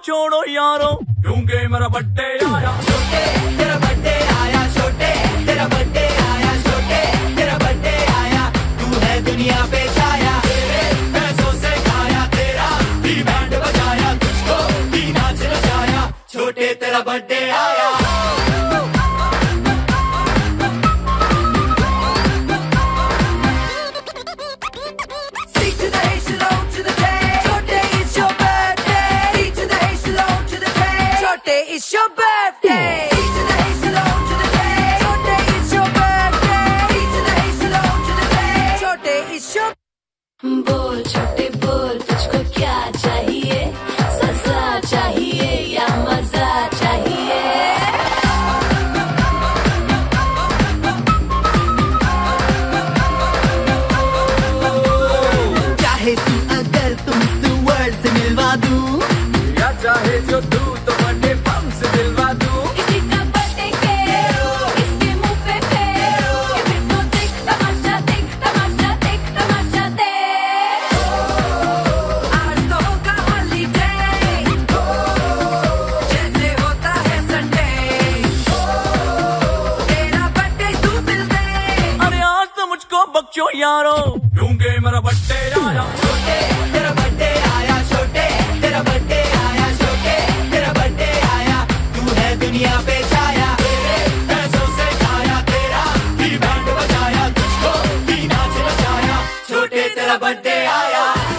छोड़ो यारो, क्योंकि मेरा बर्थडे आया। छोटे तेरा बर्थडे आया, छोटे तेरा बर्थडे आया, छोटे तेरा बर्थडे आया। तू है दुनिया पे छाया, तेरे पैसों से खाया, तेरा भी बैंड बजाया, तुझको भी नाच नचाया। छोटे तेरा बर्थडे आया। It's your birthday. C to the H alone to the J. Chote, it's your birthday. C to the H alone to the J. Chote, it's your. बोल छोटे बोल, तुझको क्या चाहिए? सजा चाहिए या मजा चाहिए? चाहे तू अगर तुमसे वर्ल्ड से मिलवा दूं, या चाहे जो तू तो बर्थडे बम से दिलवा दूं। किसी का बर्थडे केक, इसके मुंह पे फेंक, ये फिर तो देख तमाशा, देख तमाशा, देख तमाशा देख। आज तो होगा हॉलीडे, जैसे होता है संडे। तेरा बर्थडे तू मिल दे। अरे आज तो मुझको बख्शो यारो, क्योंकि मेरा बर्थडे आया। छोटे तेरा बर्थडे आया, छोटे तेरा बर्थडे आया, छोटे तेरा बर्थडे आया। तू है दुनिया पे छाया, तेरे पैसों से खाया, तेरा भी बैंड बजाया, तुझको भी नाच नचाया। छोटे तेरा बर्थडे आया।